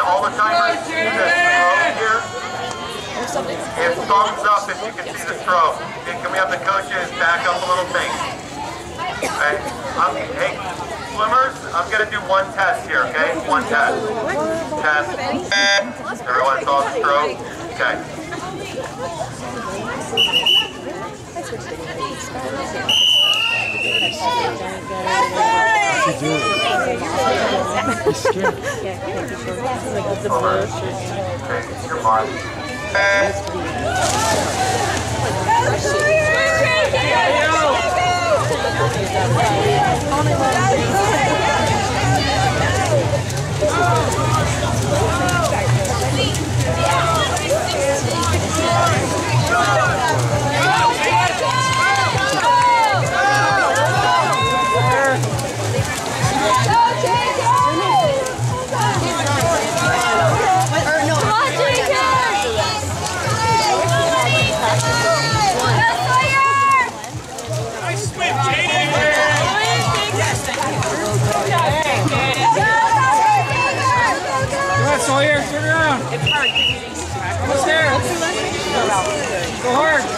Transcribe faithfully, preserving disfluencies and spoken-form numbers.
all the timers see the strobe here? If thumbs up if you can see the strobe. Okay, can we have the coaches back up a little thing? Okay. I'm, hey, swimmers, I'm going to do one test here, okay? One test. Test. Everyone saw the strobe? Okay. Okay, your mark. Sawyer, turn around. It's hard. Almost there. Go hard.